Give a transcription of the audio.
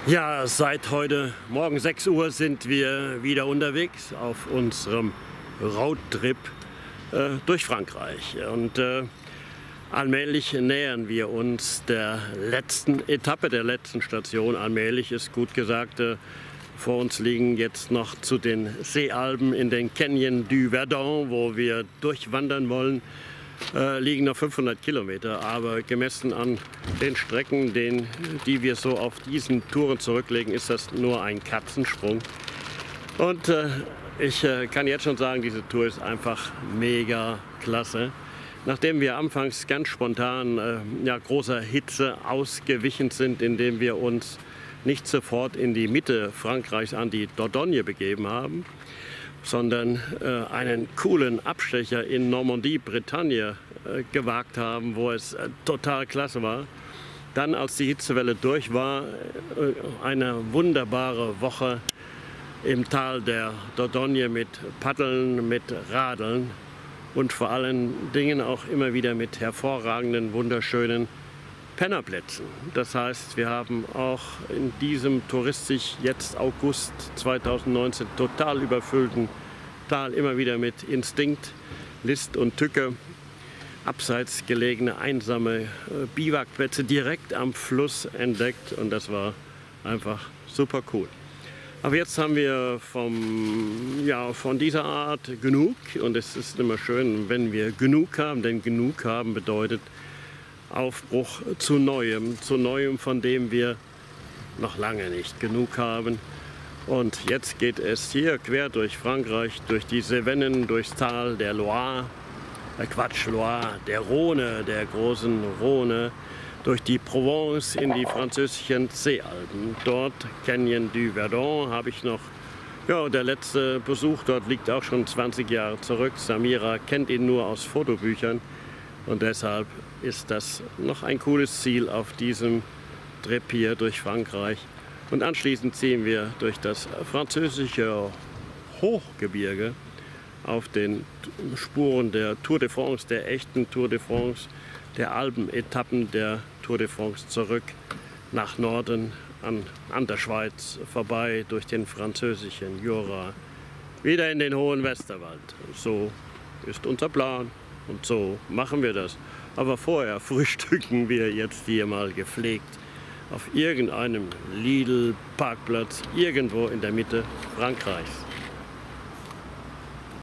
Ja, seit heute Morgen 6 Uhr sind wir wieder unterwegs auf unserem Roadtrip durch Frankreich. Und allmählich nähern wir uns der letzten Etappe, der letzten Station. Allmählich ist gut gesagt. Vor uns liegen jetzt noch zu den Seealpen in den Canyon du Verdon, wo wir durchwandern wollen. Liegen noch 500 Kilometer, aber gemessen an den Strecken, die wir so auf diesen Touren zurücklegen, ist das nur ein Katzensprung. Und ich kann jetzt schon sagen, diese Tour ist einfach mega klasse. Nachdem wir anfangs ganz spontan großer Hitze ausgewichen sind, indem wir uns nicht sofort in die Mitte Frankreichs an die Dordogne begeben haben, sondern einen coolen Abstecher in Normandie, Bretagne gewagt haben, wo es total klasse war. Dann, als die Hitzewelle durch war, eine wunderbare Woche im Tal der Dordogne mit Paddeln, mit Radeln und vor allen Dingen auch immer wieder mit hervorragenden, wunderschönen Pennerplätzen. Das heißt, wir haben auch in diesem touristisch jetzt August 2019 total überfüllten Tal immer wieder mit Instinkt, List und Tücke abseits gelegene einsame Biwakplätze direkt am Fluss entdeckt, und das war einfach super cool. Aber jetzt haben wir von dieser Art genug, und es ist immer schön, wenn wir genug haben, denn genug haben bedeutet Aufbruch zu Neuem, von dem wir noch lange nicht genug haben. Und jetzt geht es hier quer durch Frankreich, durch die Cevennen, durchs Tal der Loire, der Rhone, der großen Rhone, durch die Provence in die französischen Seealpen. Dort, Canyon du Verdon, habe ich noch, der letzte Besuch dort liegt auch schon 20 Jahre zurück. Samira kennt ihn nur aus Fotobüchern. Und deshalb ist das noch ein cooles Ziel auf diesem Trip hier durch Frankreich. Und anschließend ziehen wir durch das französische Hochgebirge auf den Spuren der Tour de France, der echten Tour de France, der Alpenetappen der Tour de France zurück nach Norden an der Schweiz vorbei, durch den französischen Jura, wieder in den hohen Westerwald. So ist unser Plan. Und so machen wir das. Aber vorher frühstücken wir jetzt hier mal gepflegt auf irgendeinem Lidl-Parkplatz irgendwo in der Mitte Frankreichs.